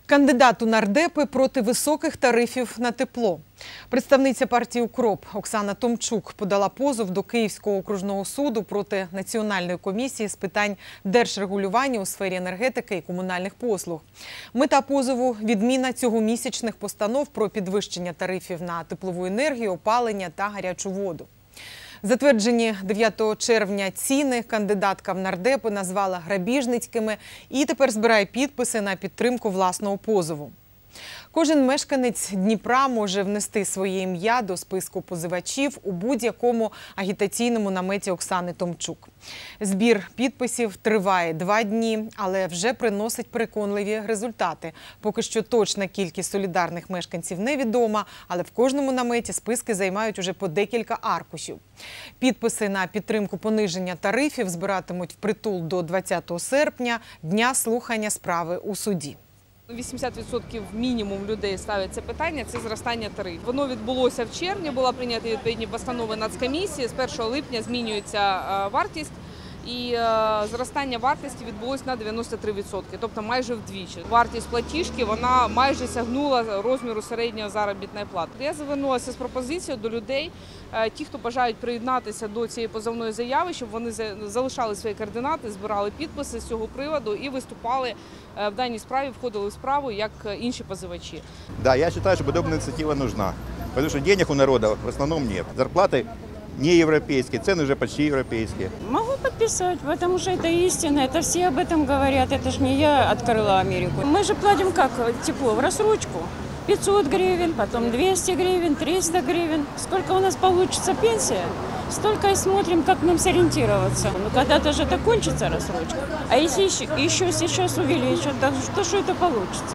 Кандидат у нардепи проти високих тарифів на тепло. Представниця партії «УКРОП» Оксана Томчук подала позов до Київського окружного суду проти Національної комісії з питань держрегулювання у сфері енергетики і комунальних послуг. Мета позову – відміна цьогомісячних постанов про підвищення тарифів на теплову енергію, опалення та гарячу воду. Затверджені 9 червня ціни кандидатка в нардепи назвала грабіжницькими і тепер збирає підписи на підтримку власного позову. Кожен мешканець Дніпра може внести своє ім'я до списку позивачів у будь-якому агітаційному наметі Оксани Томчук. Збір підписів триває 2 дні, але вже приносить переконливі результати. Поки що точна кількість солідарних мешканців невідома, але в кожному наметі списки займають уже по декілька аркушів. Підписи на підтримку пониження тарифів збиратимуть впритул до 20 серпня, дня слухання справи у суді. 80% мінімум людей ставить це питання – це зростання тарифів. Воно відбулося в червні, була прийнята відповідні постанови Нацкомісії, з 1 липня змінюється вартість. І зростання вартості відбулося на 93%, тобто майже вдвічі. Вартість платіжки вона майже сягнула розміру середньої заробітної плати. Я звернулася з пропозицією до людей, ті, хто бажають приєднатися до цієї позовної заяви, щоб вони залишали свої координати, збирали підписи з цього приводу і виступали в даній справі, входили в справу як інші позивачі. Да, я вважаю, що подобна ініціатива нужна, тому що грошей у народу в основному немає. Зарплати не европейские, цены уже почти европейские. Могу подписать, потому что это истина, это все об этом говорят, это же не я открыла Америку. Мы же платим как тепло, в рассрочку. 500 гривен, потом 200 гривен, 300 гривен. Сколько у нас получится пенсия, столько и смотрим, как нам сориентироваться. Ну когда-то же это кончится рассрочка. А если еще сейчас увеличат, то что это получится?